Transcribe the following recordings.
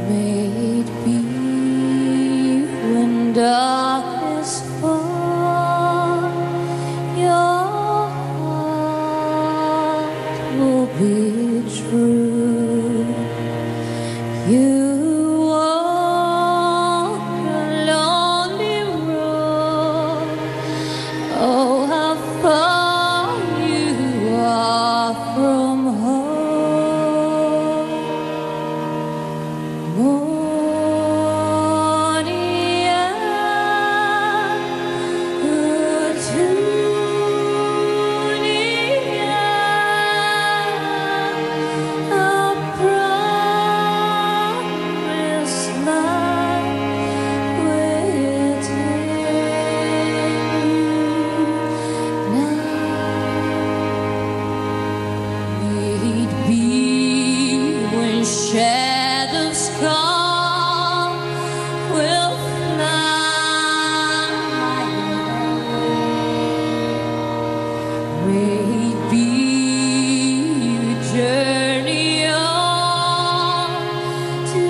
May it be when darkness falls, your heart will be true. You walk a lonely road. Oh, how far you are from home. Morning and tuning a promised land waiting now. May it be when shadows come, will fly away. May it be you journey on to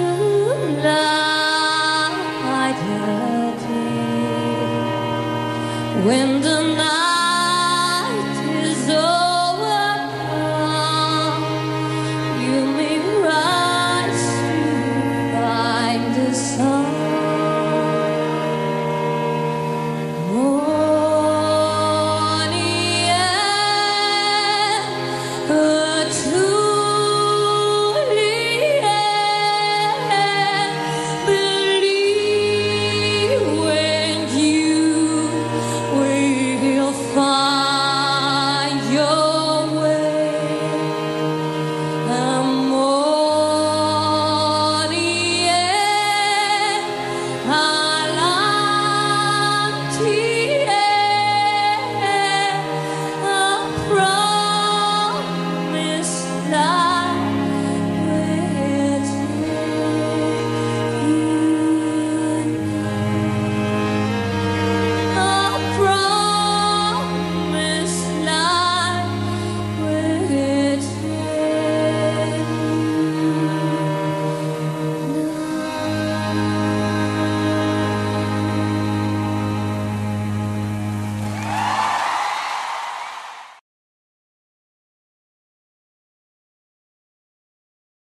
light the day when the